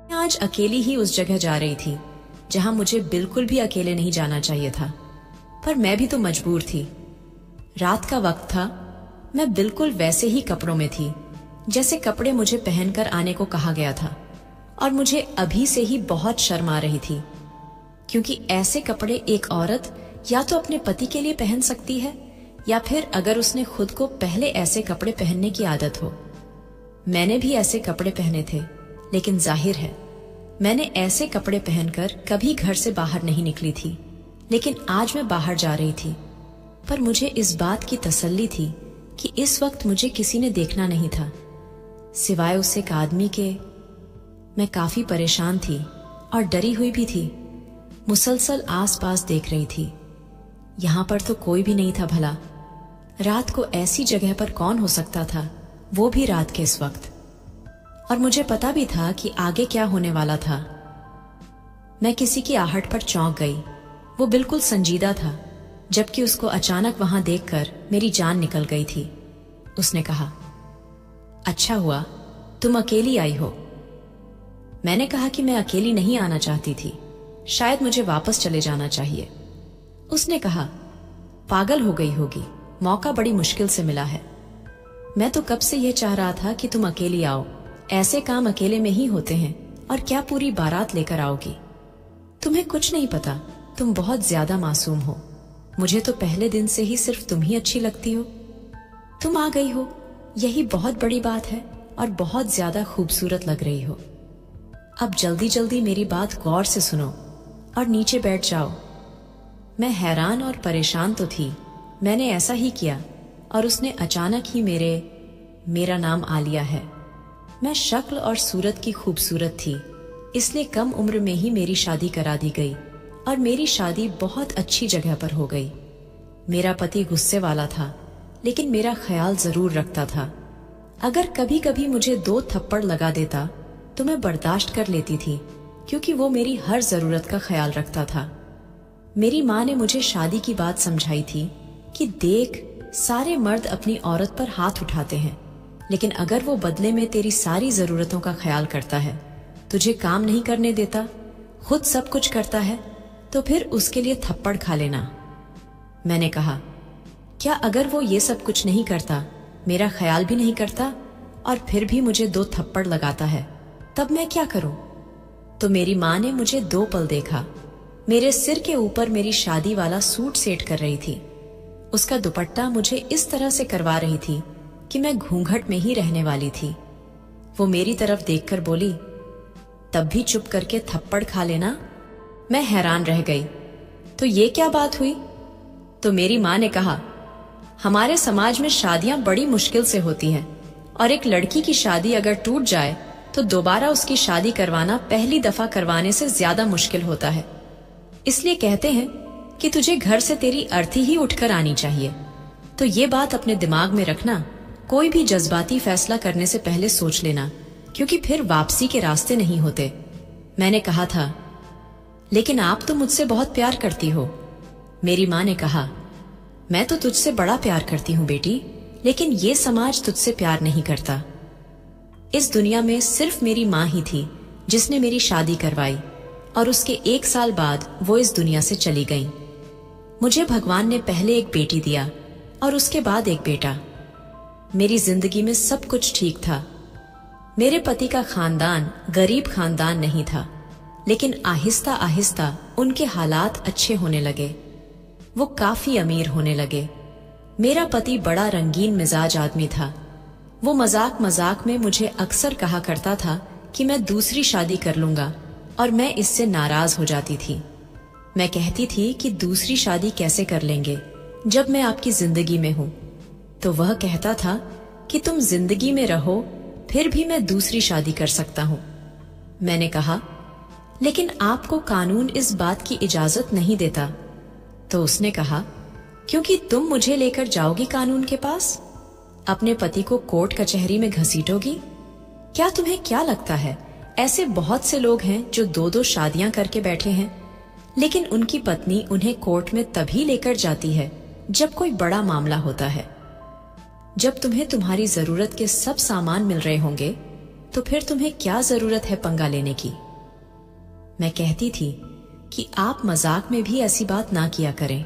आज अकेली ही उस जगह जा रही थी जहां मुझे बिल्कुल भी अकेले नहीं जाना चाहिए था, पर मैं भी तो मजबूर थी। रात का वक्त था। मैं बिल्कुल वैसे ही कपड़ों में थी जैसे कपड़े मुझे पहनकर आने को कहा गया था, और मुझे अभी से ही बहुत शर्म आ रही थी, क्योंकि ऐसे कपड़े एक औरत या तो अपने पति के लिए पहन सकती है, या फिर अगर उसने खुद को पहले ऐसे कपड़े पहनने की आदत हो। मैंने भी ऐसे कपड़े पहने थे, लेकिन जाहिर है मैंने ऐसे कपड़े पहनकर कभी घर से बाहर नहीं निकली थी। लेकिन आज मैं बाहर जा रही थी, पर मुझे इस बात की तसल्ली थी कि इस वक्त मुझे किसी ने देखना नहीं था सिवाय उस एक आदमी के। मैं काफी परेशान थी और डरी हुई भी थी। मुसलसल आसपास देख रही थी। यहां पर तो कोई भी नहीं था भला। रात को ऐसी जगह पर कौन हो सकता था, वो भी रात के इस वक्त। और मुझे पता भी था कि आगे क्या होने वाला था। मैं किसी की आहट पर चौंक गई। वो बिल्कुल संजीदा था, जबकि उसको अचानक वहां देखकर मेरी जान निकल गई थी। उसने कहा, अच्छा हुआ तुम अकेली आई हो। मैंने कहा कि मैं अकेली नहीं आना चाहती थी, शायद मुझे वापस चले जाना चाहिए। उसने कहा, पागल हो गई होगी, मौका बड़ी मुश्किल से मिला है। मैं तो कब से यह चाह रहा था कि तुम अकेली आओ। ऐसे काम अकेले में ही होते हैं, और क्या पूरी बारात लेकर आओगी। तुम्हें कुछ नहीं पता, तुम बहुत ज्यादा मासूम हो। मुझे तो पहले दिन से ही सिर्फ तुम ही अच्छी लगती हो। तुम आ गई हो, यही बहुत बड़ी बात है, और बहुत ज्यादा खूबसूरत लग रही हो। अब जल्दी जल्दी मेरी बात गौर से सुनो और नीचे बैठ जाओ। मैं हैरान और परेशान तो थी। मैंने ऐसा ही किया, और उसने अचानक ही मेरा नाम आलिया है। मैं शक्ल और सूरत की खूबसूरत थी, इसलिए कम उम्र में ही मेरी शादी करा दी गई, और मेरी शादी बहुत अच्छी जगह पर हो गई। मेरा पति गुस्से वाला था, लेकिन मेरा ख्याल जरूर रखता था। अगर कभी कभी मुझे 2 थप्पड़ लगा देता तो मैं बर्दाश्त कर लेती थी, क्योंकि वो मेरी हर जरूरत का ख्याल रखता था। मेरी माँ ने मुझे शादी की बात समझाई थी कि देख, सारे मर्द अपनी औरत पर हाथ उठाते हैं, लेकिन अगर वो बदले में तेरी सारी जरूरतों का ख्याल करता है, तुझे काम नहीं करने देता, खुद सब कुछ करता है, तो फिर उसके लिए थप्पड़ खा लेना। मैंने कहा, क्या अगर वो ये सब कुछ नहीं करता, मेरा ख्याल भी नहीं करता, और फिर भी मुझे 2 थप्पड़ लगाता है, तब मैं क्या करूं? तो मेरी माँ ने मुझे 2 पल देखा। मेरे सिर के ऊपर मेरी शादी वाला सूट सेट कर रही थी। उसका दुपट्टा मुझे इस तरह से करवा रही थी कि मैं घूंघट में ही रहने वाली थी। वो मेरी तरफ देखकर बोली, तब भी चुप करके थप्पड़ खा लेना। मैं हैरान रह गई। तो ये क्या बात हुई? तो मेरी माँ ने कहा, हमारे समाज में शादियां बड़ी मुश्किल से होती हैं, और एक लड़की की शादी अगर टूट जाए तो दोबारा उसकी शादी करवाना पहली दफा करवाने से ज्यादा मुश्किल होता है। इसलिए कहते हैं कि तुझे घर से तेरी अर्थी ही उठकर आनी चाहिए। तो ये बात अपने दिमाग में रखना। कोई भी जज्बाती फैसला करने से पहले सोच लेना, क्योंकि फिर वापसी के रास्ते नहीं होते। मैंने कहा था, लेकिन आप तो मुझसे बहुत प्यार करती हो। मेरी माँ ने कहा, मैं तो तुझसे बड़ा प्यार करती हूँ बेटी, लेकिन ये समाज तुझसे प्यार नहीं करता। इस दुनिया में सिर्फ मेरी माँ ही थी जिसने मेरी शादी करवाई, और उसके 1 साल बाद वो इस दुनिया से चली गई। मुझे भगवान ने पहले एक बेटी दिया और उसके बाद एक बेटा। मेरी जिंदगी में सब कुछ ठीक था। मेरे पति का खानदान गरीब खानदान नहीं था, लेकिन आहिस्ता आहिस्ता उनके हालात अच्छे होने लगे। वो काफी अमीर होने लगे। मेरा पति बड़ा रंगीन मिजाज आदमी था। वो मजाक मजाक में मुझे अक्सर कहा करता था कि मैं दूसरी शादी कर लूंगा, और मैं इससे नाराज हो जाती थी। मैं कहती थी कि दूसरी शादी कैसे कर लेंगे जब मैं आपकी जिंदगी में हूं। तो वह कहता था कि तुम जिंदगी में रहो, फिर भी मैं दूसरी शादी कर सकता हूं। मैंने कहा, लेकिन आपको कानून इस बात की इजाजत नहीं देता। तो उसने कहा, क्योंकि तुम मुझे लेकर जाओगी कानून के पास, अपने पति को कोर्ट कचहरी में घसीटोगी। क्या तुम्हें क्या लगता है, ऐसे बहुत से लोग हैं जो 2-2 शादियां करके बैठे हैं, लेकिन उनकी पत्नी उन्हें कोर्ट में तभी लेकर जाती है जब कोई बड़ा मामला होता है। जब तुम्हें तुम्हारी जरूरत के सब सामान मिल रहे होंगे, तो फिर तुम्हें क्या जरूरत है पंगा लेने की। मैं कहती थी कि आप मजाक में भी ऐसी बात ना किया करें।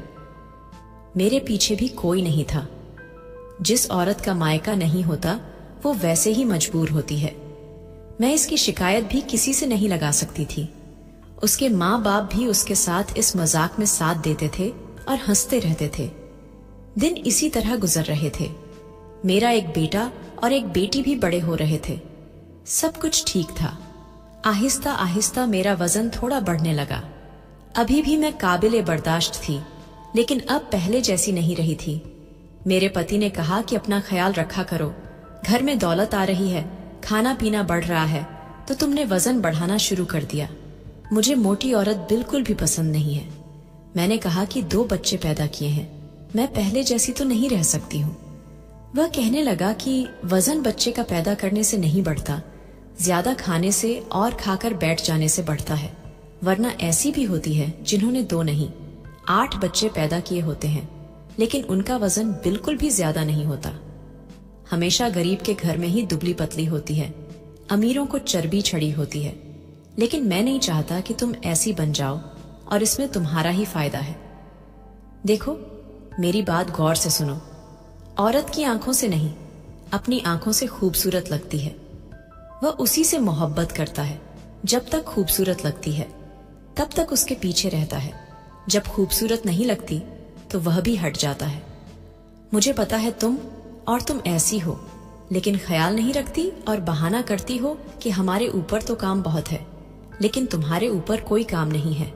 मेरे पीछे भी कोई नहीं था। जिस औरत का मायका नहीं होता वो वैसे ही मजबूर होती है। मैं इसकी शिकायत भी किसी से नहीं लगा सकती थी। उसके माँ बाप भी उसके साथ इस मजाक में साथ देते थे और हंसते रहते थे। दिन इसी तरह गुजर रहे थे। मेरा एक बेटा और एक बेटी भी बड़े हो रहे थे। सब कुछ ठीक था। आहिस्ता आहिस्ता मेरा वजन थोड़ा बढ़ने लगा। अभी भी मैं काबिले बर्दाश्त थी, लेकिन अब पहले जैसी नहीं रही थी। मेरे पति ने कहा कि अपना ख्याल रखा करो, घर में दौलत आ रही है, खाना पीना बढ़ रहा है, तो तुमने वजन बढ़ाना शुरू कर दिया। मुझे मोटी औरत बिल्कुल भी पसंद नहीं है। मैंने कहा कि 2 बच्चे पैदा किए हैं, मैं पहले जैसी तो नहीं रह सकती हूँ। वह कहने लगा कि वजन बच्चे का पैदा करने से नहीं बढ़ता, ज्यादा खाने से और खाकर बैठ जाने से बढ़ता है। वरना ऐसी भी होती है जिन्होंने 2 नहीं 8 बच्चे पैदा किए होते हैं, लेकिन उनका वजन बिल्कुल भी ज्यादा नहीं होता। हमेशा गरीब के घर में ही दुबली पतली होती है, अमीरों को चर्बी चढ़ी होती है। लेकिन मैं नहीं चाहता कि तुम ऐसी बन जाओ, और इसमें तुम्हारा ही फायदा है। देखो, मेरी बात गौर से सुनो। औरत की आंखों से नहीं, अपनी आंखों से खूबसूरत लगती है। वह उसी से मोहब्बत करता है। जब तक खूबसूरत लगती है तब तक उसके पीछे रहता है। जब खूबसूरत नहीं लगती तो वह भी हट जाता है। मुझे पता है तुम ऐसी हो, लेकिन ख्याल नहीं रखती और बहाना करती हो कि हमारे ऊपर तो काम बहुत है, लेकिन तुम्हारे ऊपर कोई काम नहीं है।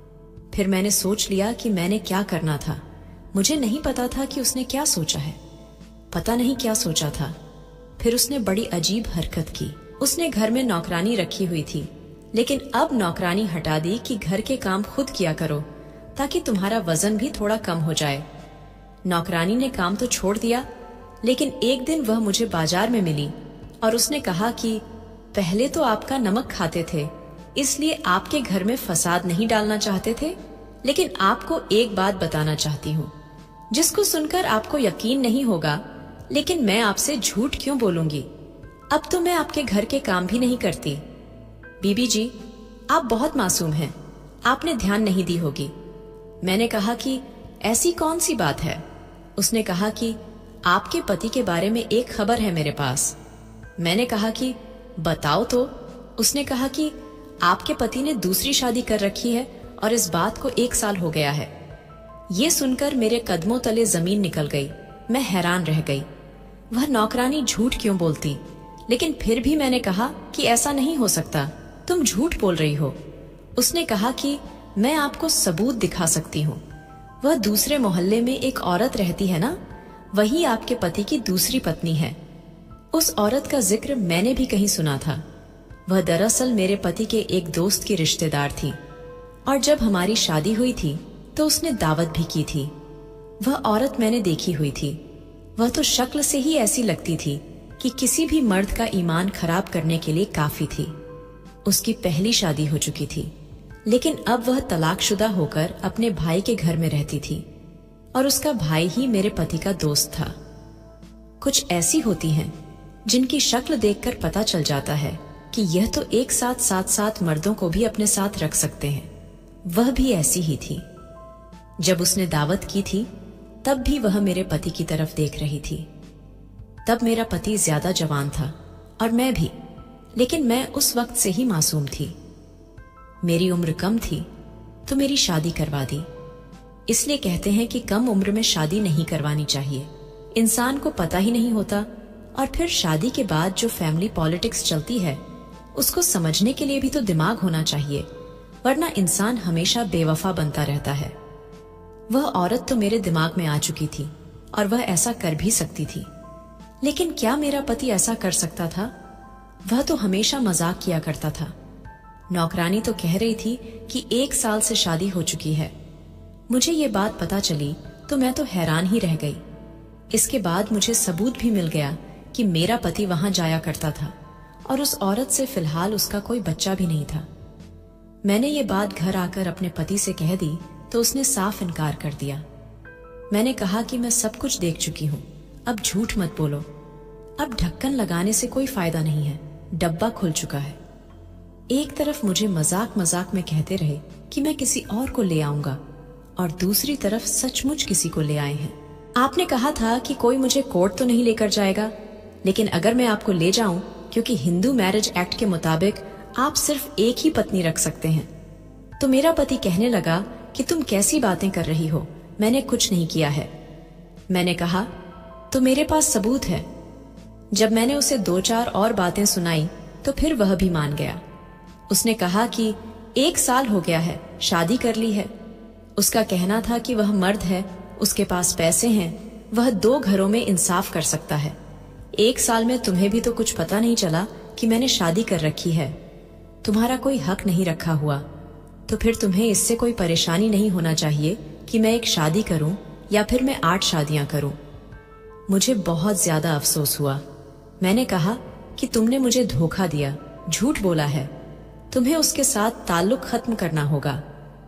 फिर मैंने सोच लिया कि मैंने क्या करना था। मुझे नहीं पता था कि उसने क्या सोचा है। पता नहीं क्या सोचा था। फिर उसने बड़ी अजीब हरकत की। उसने घर में नौकरानी रखी हुई थी, लेकिन अब नौकरानी हटा दी कि घर के काम खुद किया करो ताकि तुम्हारा वजन भी थोड़ा कम हो जाए। नौकरानी ने काम तो छोड़ दिया, लेकिन एक दिन वह मुझे बाजार में मिली और उसने कहा कि पहले तो आपका नमक खाते थे, इसलिए आपके घर में फसाद नहीं डालना चाहते थे, लेकिन आपको एक बात बताना चाहती हूँ जिसको सुनकर आपको यकीन नहीं होगा, लेकिन मैं आपसे झूठ क्यों बोलूंगी। अब तो मैं आपके घर के काम भी नहीं करती। बीबी जी, आप बहुत मासूम हैं, आपने ध्यान नहीं दी होगी। मैंने कहा कि ऐसी कौन सी बात है। उसने कहा कि आपके पति के बारे में एक खबर है मेरे पास। मैंने कहा कि बताओ तो। उसने कहा कि आपके पति ने दूसरी शादी कर रखी है और इस बात को 1 साल हो गया है। ये सुनकर मेरे कदमों तले जमीन निकल गई। मैं हैरान रह गई। वह नौकरानी झूठ क्यों बोलती, लेकिन फिर भी मैंने कहा कि ऐसा नहीं हो सकता, तुम झूठ बोल रही हो। उसने कहा कि मैं आपको सबूत दिखा सकती हूँ। वह दूसरे मोहल्ले में एक औरत रहती है ना, वही आपके पति की दूसरी पत्नी है। उस औरत का जिक्र मैंने भी कहीं सुना था। वह दरअसल मेरे पति के एक दोस्त की रिश्तेदार थी, और जब हमारी शादी हुई थी तो उसने दावत भी की थी। वह औरत मैंने देखी हुई थी। वह तो शक्ल से ही ऐसी लगती थी कि किसी भी मर्द का ईमान खराब करने के लिए काफी थी। उसकी पहली शादी हो चुकी थी, लेकिन अब वह तलाकशुदा होकर अपने भाई के घर में रहती थी, और उसका भाई ही मेरे पति का दोस्त था। कुछ ऐसी होती हैं जिनकी शक्ल देखकर पता चल जाता है कि यह तो एक साथ 7 मर्दों को भी अपने साथ रख सकते हैं। वह भी ऐसी ही थी। जब उसने दावत की थी तब भी वह मेरे पति की तरफ देख रही थी। तब मेरा पति ज्यादा जवान था और मैं भी, लेकिन मैं उस वक्त से ही मासूम थी। मेरी उम्र कम थी तो मेरी शादी करवा दी। इसलिए कहते हैं कि कम उम्र में शादी नहीं करवानी चाहिए। इंसान को पता ही नहीं होता, और फिर शादी के बाद जो फैमिली पॉलिटिक्स चलती है उसको समझने के लिए भी तो दिमाग होना चाहिए, वरना इंसान हमेशा बेवफा बनता रहता है। वह औरत तो मेरे दिमाग में आ चुकी थी और वह ऐसा कर भी सकती थी, लेकिन क्या मेरा पति ऐसा कर सकता था? वह तो हमेशा मजाक किया करता था। नौकरानी तो कह रही थी कि 1 साल से शादी हो चुकी है। मुझे ये बात पता चली तो मैं तो हैरान ही रह गई। इसके बाद मुझे सबूत भी मिल गया कि मेरा पति वहां जाया करता था, और उस औरत से फिलहाल उसका कोई बच्चा भी नहीं था। मैंने ये बात घर आकर अपने पति से कह दी तो उसने साफ इनकार कर दिया। मैंने कहा कि मैं सब कुछ देख चुकी हूँ, अब झूठ मत बोलो। अब ढक्कन लगाने से कोई फायदा नहीं है। डब्बा खुल चुका है। एक तरफ मुझे मजाक मजाक में कहते रहे कि मैं किसी और को ले आऊंगा, और दूसरी तरफ सचमुच किसी को ले आए हैं। आपने कहा था कि कोई मुझे कोर्ट तो नहीं लेकर जाएगा, लेकिन अगर मैं आपको ले जाऊं, क्योंकि हिंदू मैरिज एक्ट के मुताबिक आप सिर्फ एक ही पत्नी रख सकते हैं। तो मेरा पति कहने लगा कि तुम कैसी बातें कर रही हो, मैंने कुछ नहीं किया है। मैंने कहा, तो मेरे पास सबूत है। जब मैंने उसे 2-4 और बातें सुनाई तो फिर वह भी मान गया। उसने कहा कि 1 साल हो गया है, शादी कर ली है। उसका कहना था कि वह मर्द है, उसके पास पैसे हैं, वह 2 घरों में इंसाफ कर सकता है। 1 साल में तुम्हें भी तो कुछ पता नहीं चला कि मैंने शादी कर रखी है। तुम्हारा कोई हक नहीं रखा हुआ, तो फिर तुम्हें इससे कोई परेशानी नहीं होना चाहिए कि मैं एक शादी करूं या फिर मैं 8 शादियां करूं। मुझे बहुत ज्यादा अफसोस हुआ। मैंने कहा कि तुमने मुझे धोखा दिया, झूठ बोला है, तुम्हें उसके साथ ताल्लुक खत्म करना होगा।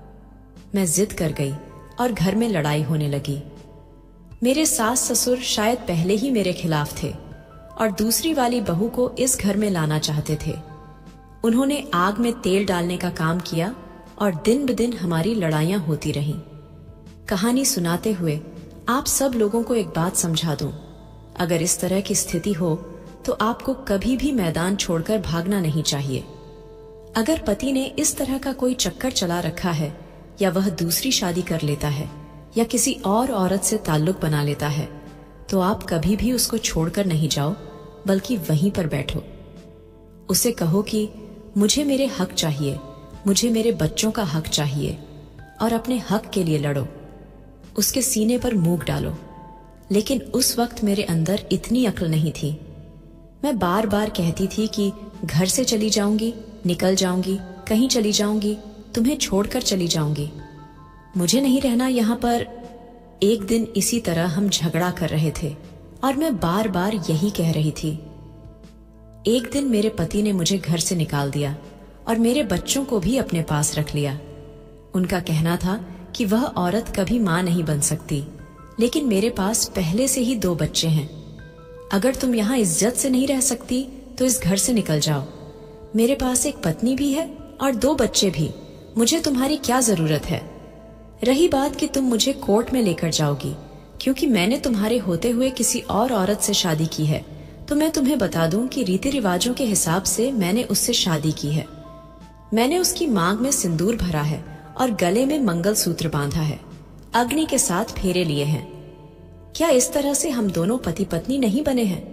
मैं जिद कर गई और घर में लड़ाई होने लगी। मेरे सास ससुर शायद पहले ही मेरे खिलाफ थे और दूसरी वाली बहू को इस घर में लाना चाहते थे। उन्होंने आग में तेल डालने का काम किया और दिन ब दिन हमारी लड़ाइयां होती रहीं। कहानी सुनाते हुए आप सब लोगों को एक बात समझा दूं, अगर इस तरह की स्थिति हो तो आपको कभी भी मैदान छोड़कर भागना नहीं चाहिए। अगर पति ने इस तरह का कोई चक्कर चला रखा है, या वह दूसरी शादी कर लेता है, या किसी और औरत से ताल्लुक बना लेता है, तो आप कभी भी उसको छोड़कर नहीं जाओ, बल्कि वहीं पर बैठो। उसे कहो कि मुझे मेरे हक चाहिए, मुझे मेरे बच्चों का हक चाहिए, और अपने हक के लिए लड़ो। उसके सीने पर मूंग डालो। लेकिन उस वक्त मेरे अंदर इतनी अक्ल नहीं थी। मैं बार बार कहती थी कि घर से चली जाऊंगी, निकल जाऊंगी, कहीं चली जाऊंगी, तुम्हें छोड़कर चली जाऊंगी, मुझे नहीं रहना यहाँ पर। एक दिन इसी तरह हम झगड़ा कर रहे थे और मैं बार बार यही कह रही थी। एक दिन मेरे पति ने मुझे घर से निकाल दिया और मेरे बच्चों को भी अपने पास रख लिया। उनका कहना था कि वह औरत कभी मां नहीं बन सकती, लेकिन मेरे पास पहले से ही 2 बच्चे हैं। अगर तुम यहाँ इज्जत से नहीं रह सकती तो इस घर से निकल जाओ। मेरे पास एक पत्नी भी है और 2 बच्चे भी, मुझे तुम्हारी क्या जरूरत है। रही बात कि तुम मुझे कोर्ट में लेकर जाओगी क्योंकि मैंने तुम्हारे होते हुए किसी और औरत से शादी की है, तो मैं तुम्हें बता दूं कि रीति रिवाजों के हिसाब से मैंने उससे शादी की है। मैंने उसकी मांग में सिंदूर भरा है और गले में मंगलसूत्र बांधा है, अग्नि के साथ फेरे लिए हैं। क्या इस तरह से हम दोनों पति पत्नी नहीं बने हैं?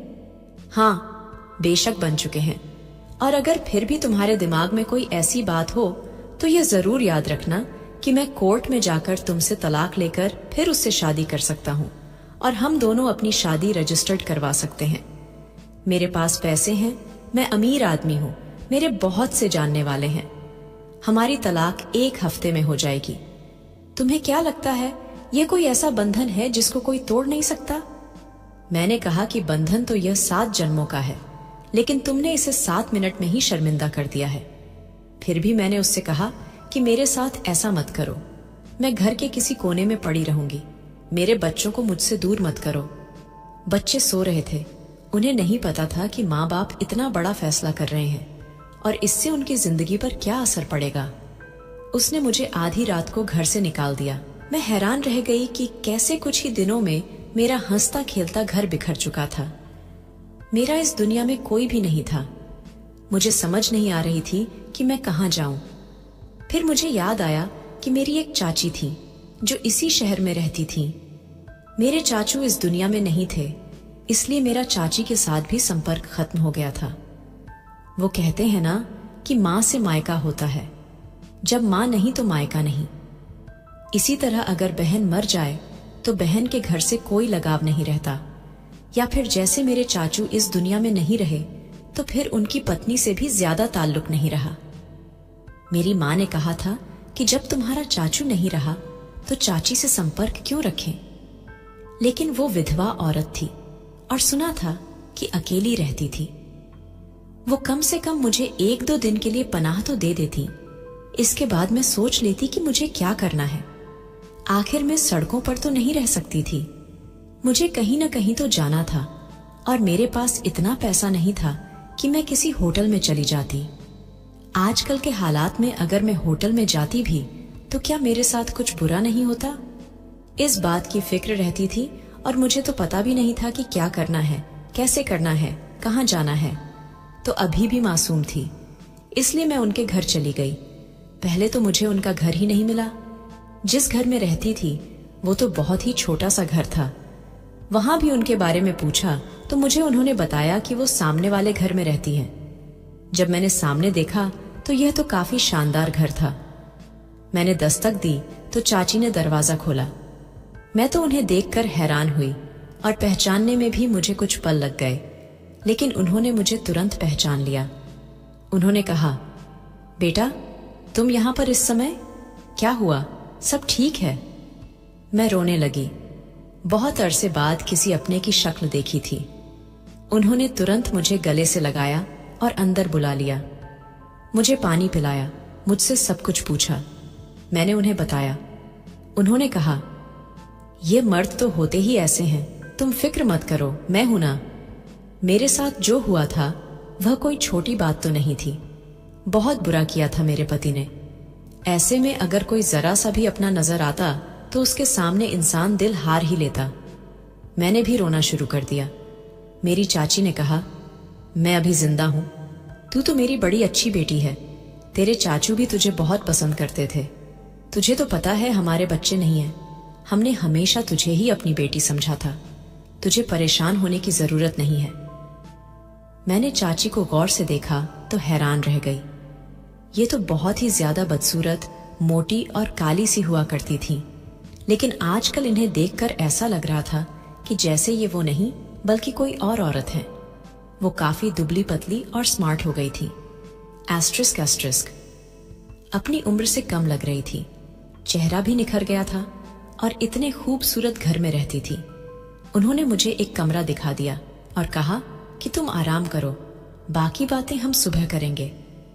हाँ, बेशक बन चुके हैं। और अगर फिर भी तुम्हारे दिमाग में कोई ऐसी बात हो तो यह जरूर याद रखना कि मैं कोर्ट में जाकर तुमसे तलाक लेकर फिर उससे शादी कर सकता हूँ और हम दोनों अपनी शादी रजिस्टर्ड करवा सकते हैं। मेरे पास पैसे हैं, मैं अमीर आदमी हूँ, मेरे बहुत से जानने वाले हैं। हमारी तलाक 1 हफ्ते में हो जाएगी। तुम्हें क्या लगता है यह कोई ऐसा बंधन है जिसको कोई तोड़ नहीं सकता? मैंने कहा कि बंधन तो यह 7 जन्मों का है, लेकिन तुमने इसे 7 मिनट में ही शर्मिंदा कर दिया है। फिर भी मैंने उससे कहा कि मेरे साथ ऐसा मत करो, मैं घर के किसी कोने में पड़ी रहूंगी, मेरे बच्चों को मुझसे दूर मत करो। बच्चे सो रहे थे, उन्हें नहीं पता था कि माँ बाप इतना बड़ा फैसला कर रहे हैं और इससे उनकी जिंदगी पर क्या असर पड़ेगा। उसने मुझे आधी रात को घर से निकाल दिया। मैं हैरान रह गई कि कैसे कुछ ही दिनों में मेरा हंसता खेलता घर बिखर चुका था। मेरा इस दुनिया में कोई भी नहीं था। मुझे समझ नहीं आ रही थी कि मैं कहाँ जाऊं। फिर मुझे याद आया कि मेरी एक चाची थी जो इसी शहर में रहती थी। मेरे चाचू इस दुनिया में नहीं थे, इसलिए मेरा चाची के साथ भी संपर्क खत्म हो गया था। वो कहते हैं ना कि माँ से मायका होता है, जब माँ नहीं तो मायका नहीं। इसी तरह अगर बहन मर जाए तो बहन के घर से कोई लगाव नहीं रहता, या फिर जैसे मेरे चाचू इस दुनिया में नहीं रहे तो फिर उनकी पत्नी से भी ज्यादा ताल्लुक नहीं रहा। मेरी माँ ने कहा था कि जब तुम्हारा चाचू नहीं रहा तो चाची से संपर्क क्यों रखें, लेकिन वो विधवा औरत थी और सुना था कि अकेली रहती थी। वो कम से कम मुझे 1-2 दिन के लिए पनाह तो दे देती, इसके बाद मैं सोच लेती कि मुझे क्या करना है। आखिर मैं सड़कों पर तो नहीं रह सकती थी, मुझे कहीं न कहीं तो जाना था और मेरे पास इतना पैसा नहीं था कि मैं किसी होटल में चली जाती। आजकल के हालात में अगर मैं होटल में जाती भी तो क्या मेरे साथ कुछ बुरा नहीं होता? इस बात की फिक्र रहती थी और मुझे तो पता भी नहीं था कि क्या करना है, कैसे करना है, कहाँ जाना है। तो अभी भी मासूम थी, इसलिए मैं उनके घर चली गई। पहले तो मुझे उनका घर ही नहीं मिला। जिस घर में रहती थी वो तो बहुत ही छोटा सा घर था। वहां भी उनके बारे में पूछा तो मुझे उन्होंने बताया कि वो सामने वाले घर में रहती हैं। जब मैंने सामने देखा तो यह तो काफी शानदार घर था। मैंने दस्तक दी तो चाची ने दरवाजा खोला। मैं तो उन्हें देखकर हैरान हुई और पहचानने में भी मुझे कुछ पल लग गए, लेकिन उन्होंने मुझे तुरंत पहचान लिया। उन्होंने कहा, बेटा तुम यहां पर इस समय? क्या हुआ, सब ठीक है? मैं रोने लगी। बहुत अरसे बाद किसी अपने की शक्ल देखी थी। उन्होंने तुरंत मुझे गले से लगाया और अंदर बुला लिया। मुझे पानी पिलाया, मुझसे सब कुछ पूछा। मैंने उन्हें बताया। उन्होंने कहा, ये मर्द तो होते ही ऐसे हैं, तुम फिक्र मत करो, मैं हूं ना। मेरे साथ जो हुआ था वह कोई छोटी बात तो नहीं थी। बहुत बुरा किया था मेरे पति ने। ऐसे में अगर कोई जरा सा भी अपना नजर आता तो उसके सामने इंसान दिल हार ही लेता। मैंने भी रोना शुरू कर दिया। मेरी चाची ने कहा, मैं अभी जिंदा हूं, तू तो मेरी बड़ी अच्छी बेटी है। तेरे चाचू भी तुझे बहुत पसंद करते थे। तुझे तो पता है हमारे बच्चे नहीं हैं। हमने हमेशा तुझे ही अपनी बेटी समझा था। तुझे परेशान होने की जरूरत नहीं है। मैंने चाची को गौर से देखा तो हैरान रह गई। ये तो बहुत ही ज्यादा बदसूरत, मोटी और काली सी हुआ करती थी, लेकिन आजकल इन्हें देखकर ऐसा लग रहा था कि जैसे ये वो नहीं बल्कि कोई और औरत है। वो काफी दुबली पतली और स्मार्ट हो गई थी। Asterisk asterisk. अपनी उम्र से कम लग रही थी। चेहरा भी निखर गया था और इतने खूबसूरत घर में रहती थी। उन्होंने मुझे एक कमरा दिखा दिया और कहा कि तुम आराम करो, बाकी बातें हम सुबह करेंगे।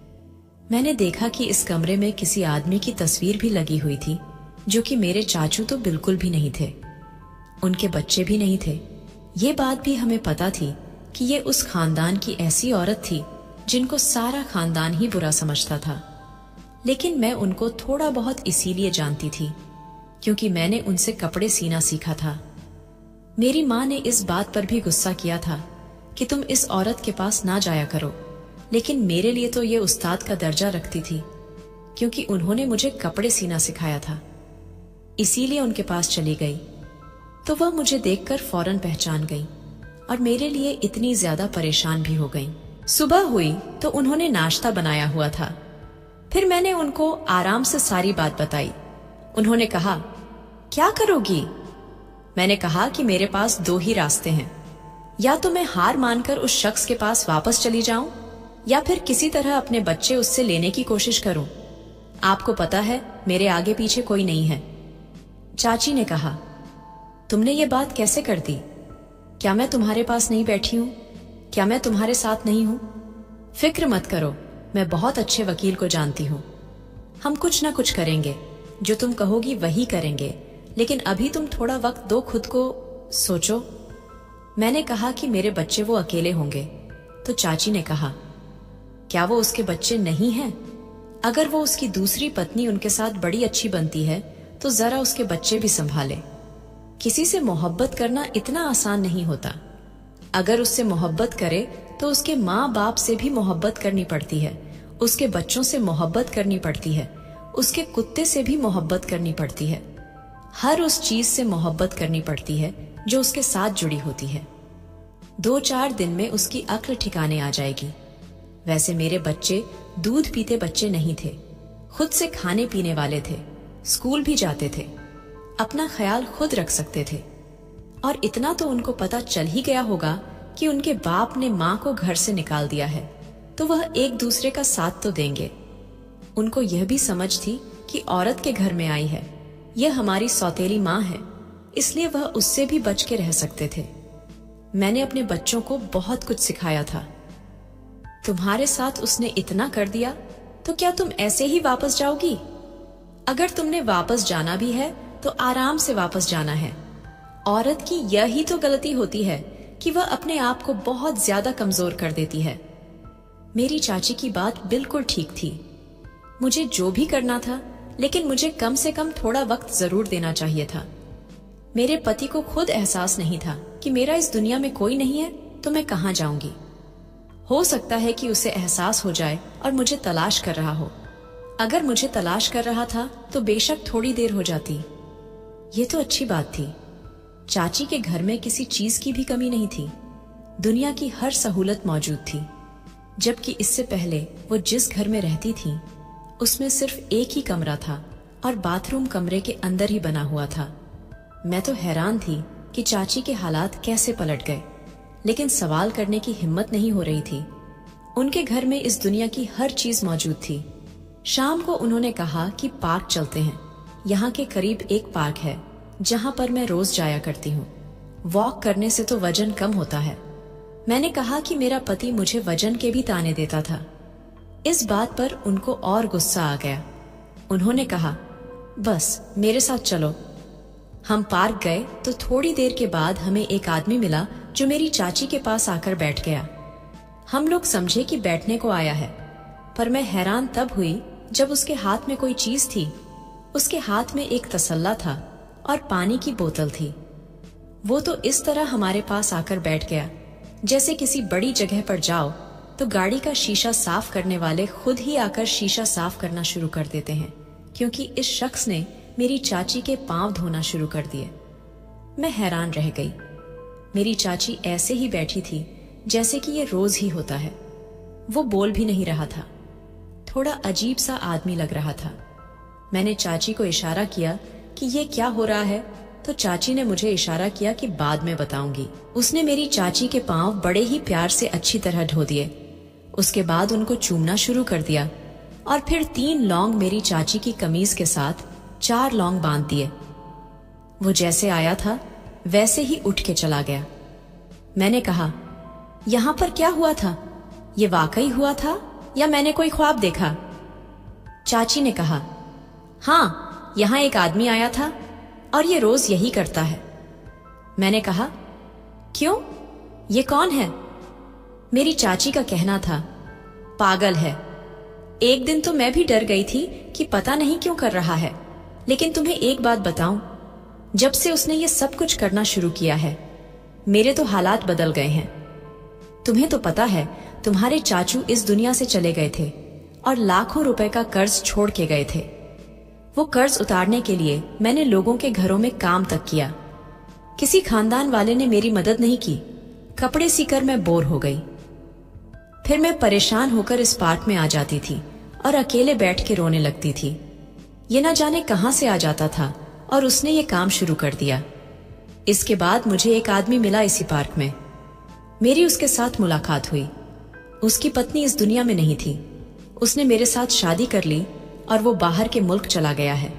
मैंने देखा कि इस कमरे में किसी आदमी की तस्वीर भी लगी हुई थी, जो कि मेरे चाचू तो बिल्कुल भी नहीं थे। उनके बच्चे भी नहीं थे। ये बात भी हमें पता थी कि ये उस खानदान की ऐसी औरत थी जिनको सारा खानदान ही बुरा समझता था। लेकिन मैं उनको थोड़ा बहुत इसीलिए जानती थी क्योंकि मैंने उनसे कपड़े सीना सीखा था। मेरी माँ ने इस बात पर भी गुस्सा किया था कि तुम इस औरत के पास ना जाया करो, लेकिन मेरे लिए तो ये उस्ताद का दर्जा रखती थी क्योंकि उन्होंने मुझे कपड़े सीना सिखाया था। इसीलिए उनके पास चली गई तो वह मुझे देखकर फौरन पहचान गई और मेरे लिए इतनी ज्यादा परेशान भी हो गई। सुबह हुई तो उन्होंने नाश्ता बनाया हुआ था। फिर मैंने उनको आराम से सारी बात बताई। उन्होंने कहा, क्या करोगी? मैंने कहा कि मेरे पास दो ही रास्ते हैं, या तो मैं हार मानकर उस शख्स के पास वापस चली जाऊं या फिर किसी तरह अपने बच्चे उससे लेने की कोशिश करूं। आपको पता है मेरे आगे पीछे कोई नहीं है। चाची ने कहा, तुमने ये बात कैसे कर दी? क्या मैं तुम्हारे पास नहीं बैठी हूं? क्या मैं तुम्हारे साथ नहीं हूं? फिक्र मत करो, मैं बहुत अच्छे वकील को जानती हूं। हम कुछ ना कुछ करेंगे, जो तुम कहोगी वही करेंगे, लेकिन अभी तुम थोड़ा वक्त दो, खुद को सोचो। मैंने कहा कि मेरे बच्चे वो अकेले होंगे। तो चाची ने कहा, क्या वो उसके बच्चे नहीं हैं? अगर वो उसकी दूसरी पत्नी उनके साथ बड़ी अच्छी बनती है तो जरा उसके बच्चे भी संभाले। किसी से मोहब्बत करना इतना आसान नहीं होता। अगर उससे मोहब्बत करे तो उसके माँ बाप से भी मोहब्बत करनी पड़ती है, उसके बच्चों से मोहब्बत करनी पड़ती है, उसके कुत्ते से भी मोहब्बत करनी पड़ती है। हर उस चीज से मोहब्बत करनी पड़ती है जो उसके साथ जुड़ी होती है। 2-4 दिन में उसकी अक्ल ठिकाने आ जाएगी। वैसे मेरे बच्चे दूध पीते बच्चे नहीं थे, खुद से खाने पीने वाले थे, स्कूल भी जाते थे, अपना ख्याल खुद रख सकते थे। और इतना तो उनको पता चल ही गया होगा कि उनके बाप ने माँ को घर से निकाल दिया है, तो वह एक दूसरे का साथ तो देंगे। उनको यह भी समझ थी कि औरत के घर में आई है, यह हमारी सौतेली माँ है, इसलिए वह उससे भी बच के रह सकते थे। मैंने अपने बच्चों को बहुत कुछ सिखाया था। तुम्हारे साथ उसने इतना कर दिया तो क्या तुम ऐसे ही वापस जाओगी? अगर तुमने वापस जाना भी है तो आराम से वापस जाना है। औरत की यही तो गलती होती है कि वह अपने आप को बहुत ज्यादा कमजोर कर देती है। मेरी चाची की बात बिल्कुल ठीक थी। मुझे जो भी करना था, लेकिन मुझे कम से कम थोड़ा वक्त जरूर देना चाहिए था। मेरे पति को खुद एहसास नहीं था कि मेरा इस दुनिया में कोई नहीं है तो मैं कहाँ जाऊंगी। हो सकता है कि उसे एहसास हो जाए और मुझे तलाश कर रहा हो। अगर मुझे तलाश कर रहा था तो बेशक थोड़ी देर हो जाती। ये तो अच्छी बात थी। चाची के घर में किसी चीज की भी कमी नहीं थी। दुनिया की हर सहूलत मौजूद थी। जबकि इससे पहले वो जिस घर में रहती थी उसमें सिर्फ एक ही कमरा था और बाथरूम कमरे के अंदर ही बना हुआ था। मैं तो हैरान थी कि चाची के हालात कैसे पलट गए, लेकिन सवाल करने की हिम्मत नहीं हो रही थी। उनके घर में इस दुनिया की हर चीज मौजूद थी। शाम को उन्होंने कहा कि पार्क चलते हैं। यहाँ के करीब एक पार्क है जहाँ पर मैं रोज जाया करती हूँ। वॉक करने से तो वजन कम होता है। मैंने कहा कि मेरा पति मुझे वजन के भी ताने देता था। इस बात पर उनको और गुस्सा आ गया। उन्होंने कहा, बस मेरे साथ चलो। हम पार्क गए तो थोड़ी देर के बाद हमें एक आदमी मिला जो मेरी चाची के पास आकर बैठ गया। हम लोग समझे कि बैठने को आया है, पर मैं हैरान तब हुई जब उसके हाथ में कोई चीज थी। उसके हाथ में एक तसल्ला था और पानी की बोतल थी। वो तो इस तरह हमारे पास आकर बैठ गया जैसे किसी बड़ी जगह पर जाओ तो गाड़ी का शीशा साफ करने वाले खुद ही आकर शीशा साफ करना शुरू कर देते हैं, क्योंकि इस शख्स ने मेरी चाची के पांव धोना शुरू कर दिए। मैं हैरान रह गई। मेरी चाची ऐसे ही बैठी थी जैसे कि ये रोज ही होता है। वो बोल भी नहीं रहा था। थोड़ा अजीब सा आदमी लग रहा था। मैंने चाची को इशारा किया कि ये क्या हो रहा है, तो चाची ने मुझे इशारा किया कि बाद में बताऊंगी। उसने मेरी चाची के पांव बड़े ही प्यार से अच्छी तरह धो दिए। उसके बाद उनको चूमना शुरू कर दिया और फिर 3 लौंग मेरी चाची की कमीज के साथ 4 लौंग बांध दिए। वो जैसे आया था वैसे ही उठ के चला गया। मैंने कहा, यहाँ पर क्या हुआ था? ये वाकई हुआ था या मैंने कोई ख्वाब देखा? चाची ने कहा, हाँ, यहाँ एक आदमी आया था और ये रोज यही करता है। मैंने कहा, क्यों? ये कौन है? मेरी चाची का कहना था, पागल है। एक दिन तो मैं भी डर गई थी कि पता नहीं क्यों कर रहा है, लेकिन तुम्हें एक बात बताऊं, जब से उसने ये सब कुछ करना शुरू किया है मेरे तो हालात बदल गए हैं। तुम्हें तो पता है तुम्हारे चाचू इस दुनिया से चले गए थे और लाखों रुपए का कर्ज छोड़ के गए थे। वो कर्ज उतारने के लिए मैंने लोगों के घरों में काम तक किया। किसी खानदान वाले ने मेरी मदद नहीं की। कपड़े सीकर मैं बोर हो गई। फिर मैं परेशान होकर इस पार्क में आ जाती थी और अकेले बैठ के रोने लगती थी। ये ना जाने कहां से आ जाता था और उसने ये काम शुरू कर दिया। इसके बाद मुझे एक आदमी मिला इसी पार्क में। मेरी उसके साथ मुलाकात हुई। उसकी पत्नी इस दुनिया में नहीं थी। उसने मेरे साथ शादी कर ली और वो बाहर के मुल्क चला गया है।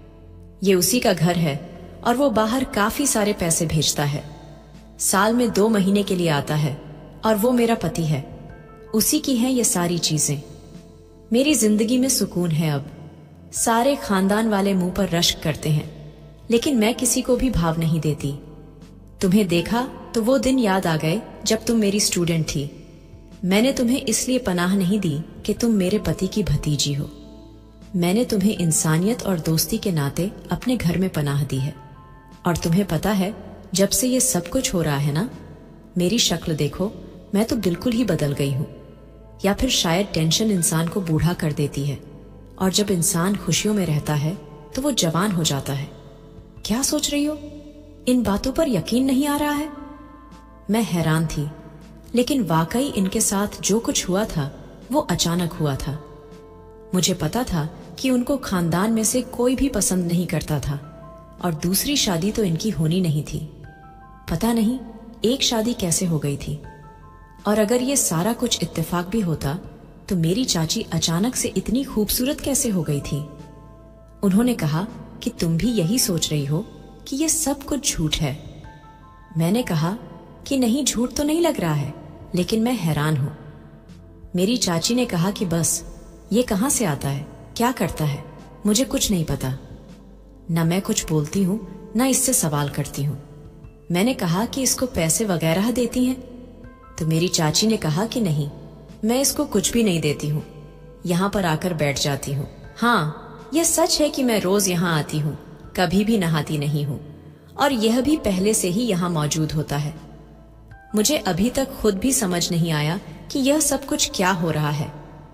ये उसी का घर है और वो बाहर काफी सारे पैसे भेजता है। साल में 2 महीने के लिए आता है और वो मेरा पति है। उसी की हैं ये सारी चीजें। मेरी जिंदगी में सुकून है अब। सारे खानदान वाले मुंह पर रश्क करते हैं, लेकिन मैं किसी को भी भाव नहीं देती। तुम्हें देखा तो वो दिन याद आ गए जब तुम मेरी स्टूडेंट थी। मैंने तुम्हें इसलिए पनाह नहीं दी कि तुम मेरे पति की भतीजी हो। मैंने तुम्हें इंसानियत और दोस्ती के नाते अपने घर में पनाह दी है। और तुम्हें पता है, जब से ये सब कुछ हो रहा है ना, मेरी शक्ल देखो, मैं तो बिल्कुल ही बदल गई हूँ। या फिर शायद टेंशन इंसान को बूढ़ा कर देती है, और जब इंसान खुशियों में रहता है तो वो जवान हो जाता है। क्या सोच रही हो? इन बातों पर यकीन नहीं आ रहा है? मैं हैरान थी, लेकिन वाकई इनके साथ जो कुछ हुआ था वो अचानक हुआ था। मुझे पता था कि उनको खानदान में से कोई भी पसंद नहीं करता था और दूसरी शादी तो इनकी होनी नहीं थी। पता नहीं एक शादी कैसे हो गई थी। और अगर ये सारा कुछ इत्तेफाक भी होता तो मेरी चाची अचानक से इतनी खूबसूरत कैसे हो गई थी। उन्होंने कहा कि तुम भी यही सोच रही हो कि ये सब कुछ झूठ है। मैंने कहा कि नहीं, झूठ तो नहीं लग रहा है, लेकिन मैं हैरान हूं। मेरी चाची ने कहा कि बस, ये कहां से आता है, क्या करता है, मुझे कुछ नहीं पता। न मैं कुछ बोलती हूं, न इससे सवाल करती हूं। मैंने कहा कि इसको पैसे वगैरह देती हैं, तो मेरी चाची ने कहा कि नहीं, मैं इसको कुछ भी नहीं देती हूँ, यहाँ पर आकर बैठ जाती हूँ। हाँ, यह सच है कि मैं रोज यहाँ आती हूँ, कभी भी नहाती नहीं हूँ, और यह भी पहले से ही यहाँ मौजूद होता है। मुझे अभी तक खुद भी समझ नहीं आया कि यह सब कुछ क्या हो रहा है।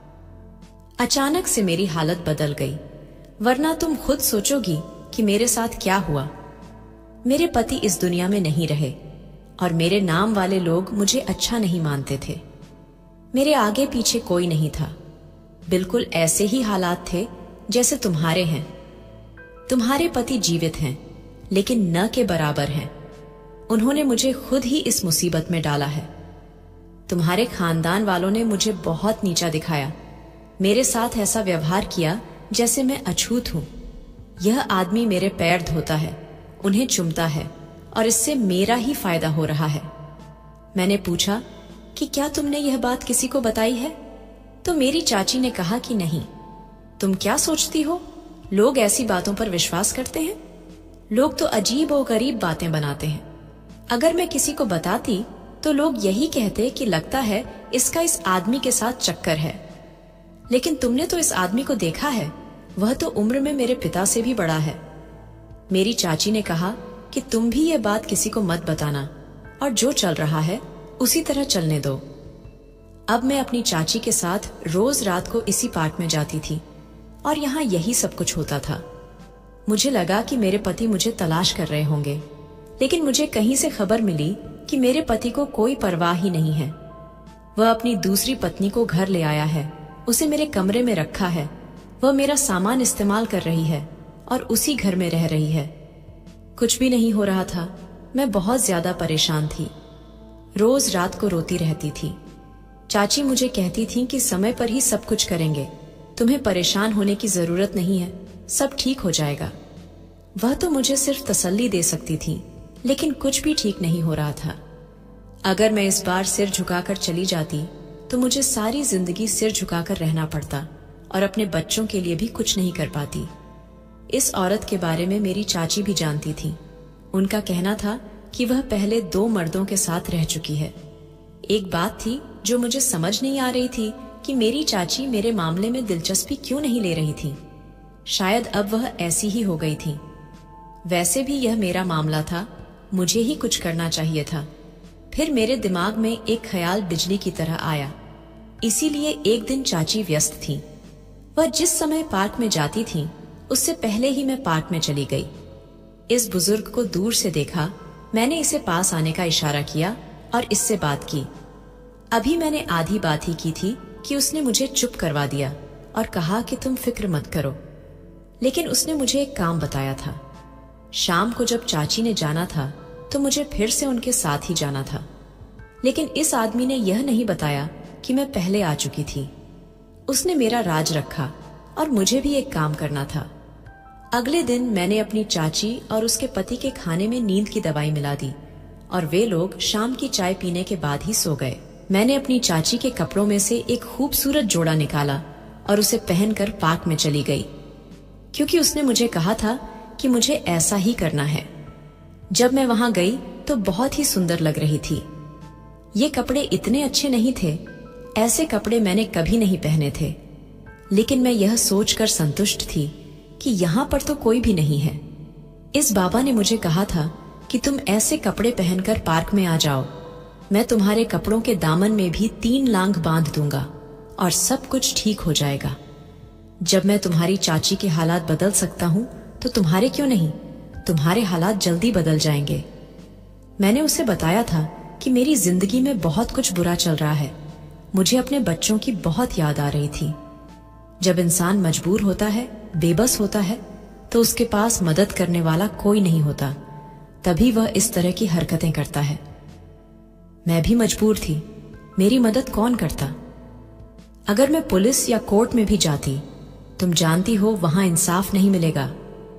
अचानक से मेरी हालत बदल गई, वरना तुम खुद सोचोगी कि मेरे साथ क्या हुआ। मेरे पति इस दुनिया में नहीं रहे और मेरे नाम वाले लोग मुझे अच्छा नहीं मानते थे। मेरे आगे पीछे कोई नहीं था। बिल्कुल ऐसे ही हालात थे जैसे तुम्हारे हैं। तुम्हारे पति जीवित हैं, लेकिन न के बराबर हैं। उन्होंने मुझे खुद ही इस मुसीबत में डाला है। तुम्हारे खानदान वालों ने मुझे बहुत नीचा दिखाया, मेरे साथ ऐसा व्यवहार किया जैसे मैं अछूत हूं। यह आदमी मेरे पैर धोता है, उन्हें चुमता है, और इससे मेरा ही फायदा हो रहा है। मैंने पूछा कि क्या तुमने यह बात किसी को बताई है? तो मेरी चाची ने कहा कि नहीं। तुम क्या सोचती हो, लोग ऐसी बातों पर विश्वास करते हैं? लोग तो अजीब और गरीब बातें बनाते हैं। अगर मैं किसी को बताती तो लोग यही कहते कि लगता है इसका इस आदमी के साथ चक्कर है। लेकिन तुमने तो इस आदमी को देखा है, वह तो उम्र में मेरे पिता से भी बड़ा है। मेरी चाची ने कहा कि तुम भी ये बात किसी को मत बताना, और जो चल रहा है उसी तरह चलने दो। अब मैं अपनी चाची के साथ रोज रात को इसी पार्क में जाती थी, और यहाँ यही सब कुछ होता था। मुझे लगा कि मेरे पति मुझे तलाश कर रहे होंगे, लेकिन मुझे कहीं से खबर मिली कि मेरे पति को कोई परवाह ही नहीं है। वह अपनी दूसरी पत्नी को घर ले आया है, उसे मेरे कमरे में रखा है। वह मेरा सामान इस्तेमाल कर रही है और उसी घर में रह रही है। कुछ भी नहीं हो रहा था। मैं बहुत ज्यादा परेशान थी, रोज रात को रोती रहती थी। चाची मुझे कहती थी कि समय पर ही सब कुछ करेंगे, तुम्हें परेशान होने की जरूरत नहीं है, सब ठीक हो जाएगा। वह तो मुझे सिर्फ तसल्ली दे सकती थी, लेकिन कुछ भी ठीक नहीं हो रहा था। अगर मैं इस बार सिर झुकाकर चली जाती तो मुझे सारी जिंदगी सिर झुकाकर रहना पड़ता और अपने बच्चों के लिए भी कुछ नहीं कर पाती। इस औरत के बारे में मेरी चाची भी जानती थी। उनका कहना था कि वह पहले 2 मर्दों के साथ रह चुकी है। एक बात थी जो मुझे समझ नहीं आ रही थी कि मेरी चाची मेरे मामले में दिलचस्पी क्यों नहीं ले रही थी। शायद अब वह ऐसी ही हो गई थी। वैसे भी यह मेरा मामला था, मुझे ही कुछ करना चाहिए था। फिर मेरे दिमाग में एक ख्याल बिजली की तरह आया। इसीलिए एक दिन चाची व्यस्त थी। वह जिस समय पार्क में जाती थी उससे पहले ही मैं पार्क में चली गई। इस बुजुर्ग को दूर से देखा, मैंने इसे पास आने का इशारा किया और इससे बात की। अभी मैंने आधी बात ही की थी कि उसने मुझे चुप करवा दिया और कहा कि तुम फिक्र मत करो। लेकिन उसने मुझे एक काम बताया था। शाम को जब चाची ने जाना था तो मुझे फिर से उनके साथ ही जाना था। लेकिन इस आदमी ने यह नहीं बताया कि मैं पहले आ चुकी थी। उसने मेरा राज रखा और मुझे भी एक काम करना था। अगले दिन मैंने अपनी चाची और उसके पति के खाने में नींद की दवाई मिला दी और वे लोग शाम की चाय पीने के बाद ही सो गए। मैंने अपनी चाची के कपड़ों में से एक खूबसूरत जोड़ा निकाला और उसे पहनकर पार्क में चली गई, क्योंकि उसने मुझे कहा था कि मुझे ऐसा ही करना है। जब मैं वहां गई तो बहुत ही सुंदर लग रही थी। ये कपड़े इतने अच्छे नहीं थे, ऐसे कपड़े मैंने कभी नहीं पहने थे। लेकिन मैं यह सोचकर संतुष्ट थी कि यहाँ पर तो कोई भी नहीं है। इस बाबा ने मुझे कहा था कि तुम ऐसे कपड़े पहनकर पार्क में आ जाओ, मैं तुम्हारे कपड़ों के दामन में भी 3 लांग बांध दूंगा और सब कुछ ठीक हो जाएगा। जब मैं तुम्हारी चाची के हालात बदल सकता हूँ तो तुम्हारे क्यों नहीं? तुम्हारे हालात जल्दी बदल जाएंगे। मैंने उसे बताया था कि मेरी जिंदगी में बहुत कुछ बुरा चल रहा है। मुझे अपने बच्चों की बहुत याद आ रही थी। जब इंसान मजबूर होता है, बेबस होता है, तो उसके पास मदद करने वाला कोई नहीं होता, तभी वह इस तरह की हरकतें करता है। मैं भी मजबूर थी, मेरी मदद कौन करता? अगर मैं पुलिस या कोर्ट में भी जाती, तुम जानती हो वहां इंसाफ नहीं मिलेगा।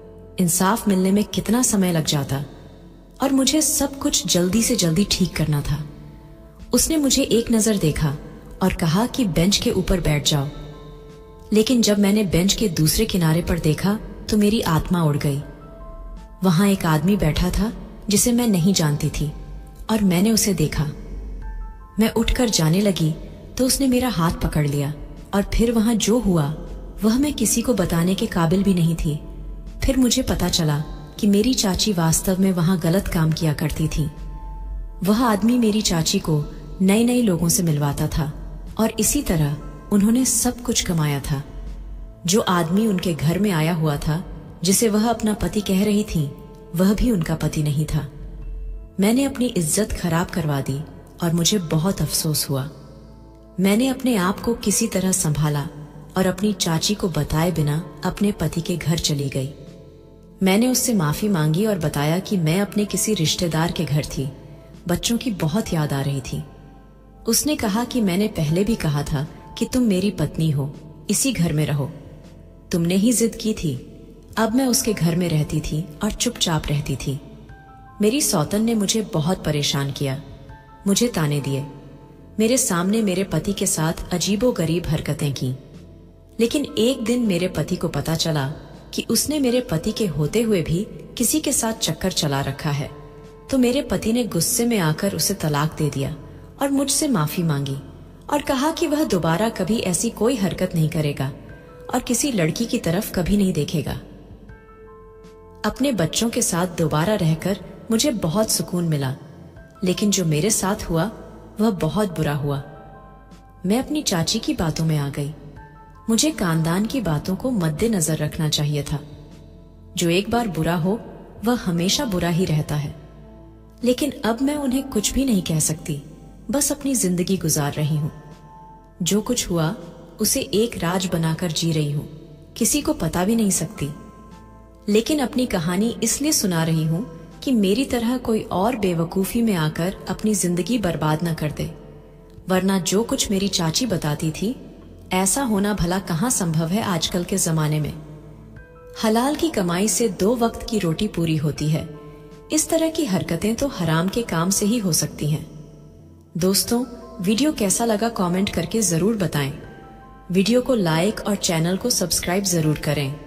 इंसाफ मिलने में कितना समय लग जाता, और मुझे सब कुछ जल्दी से जल्दी ठीक करना था। उसने मुझे एक नजर देखा और कहा कि बेंच के ऊपर बैठ जाओ। लेकिन जब मैंने बेंच के दूसरे किनारे पर देखा तो मेरी आत्मा उड़ गई। वहां एक आदमी बैठा था जिसे मैं नहीं जानती थी, और मैंने उसे देखा। मैं उठकर जाने लगी तो उसने मेरा हाथ पकड़ लिया और फिर वहां जो हुआ वह मैं किसी को बताने के काबिल भी नहीं थी। फिर मुझे पता चला कि मेरी चाची वास्तव में वहां गलत काम किया करती थी। वह आदमी मेरी चाची को नए नए लोगों से मिलवाता था और इसी तरह उन्होंने सब कुछ कमाया था। जो आदमी उनके घर में आया हुआ था, जिसे वह अपना पति कह रही थी, वह भी उनका पति नहीं था। मैंने अपनी इज्जत खराब करवा दी और मुझे बहुत अफसोस हुआ। मैंने अपने आप को किसी तरह संभाला और अपनी चाची को बताए बिना अपने पति के घर चली गई। मैंने उससे माफी मांगी और बताया कि मैं अपने किसी रिश्तेदार के घर थी। बच्चों की बहुत याद आ रही थी। उसने कहा कि मैंने पहले भी कहा था कि तुम मेरी पत्नी हो, इसी घर में रहो। तुमने ही जिद की थी। अब मैं उसके घर में रहती थी और चुपचाप रहती थी। मेरी सौतन ने मुझे बहुत परेशान किया, मुझे ताने दिए, मेरे सामने मेरे पति के साथ अजीबोगरीब हरकतें की। लेकिन एक दिन मेरे पति को पता चला कि उसने मेरे पति के होते हुए भी किसी के साथ चक्कर चला रखा है, तो मेरे पति ने गुस्से में आकर उसे तलाक दे दिया और मुझसे माफी मांगी और कहा कि वह दोबारा कभी ऐसी कोई हरकत नहीं करेगा और किसी लड़की की तरफ कभी नहीं देखेगा। अपने बच्चों के साथ दोबारा रहकर मुझे बहुत सुकून मिला, लेकिन जो मेरे साथ हुआ वह बहुत बुरा हुआ। मैं अपनी चाची की बातों में आ गई। मुझे खानदान की बातों को मद्देनजर रखना चाहिए था। जो एक बार बुरा हो वह हमेशा बुरा ही रहता है। लेकिन अब मैं उन्हें कुछ भी नहीं कह सकती, बस अपनी जिंदगी गुजार रही हूँ। जो कुछ हुआ उसे एक राज बनाकर जी रही हूँ, किसी को पता भी नहीं सकती। लेकिन अपनी कहानी इसलिए सुना रही हूँ कि मेरी तरह कोई और बेवकूफी में आकर अपनी जिंदगी बर्बाद न कर दे। वरना जो कुछ मेरी चाची बताती थी, ऐसा होना भला कहाँ संभव है आजकल के जमाने में। हलाल की कमाई से 2 वक्त की रोटी पूरी होती है। इस तरह की हरकतें तो हराम के काम से ही हो सकती हैं। दोस्तों, वीडियो कैसा लगा कमेंट करके जरूर बताएं। वीडियो को लाइक और चैनल को सब्सक्राइब जरूर करें।